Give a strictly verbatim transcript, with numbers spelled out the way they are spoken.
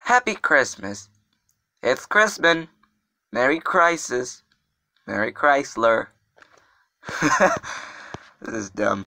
Happy Christmas. It's Christmas. Merry Crisis. Merry Chrysler. This is dumb.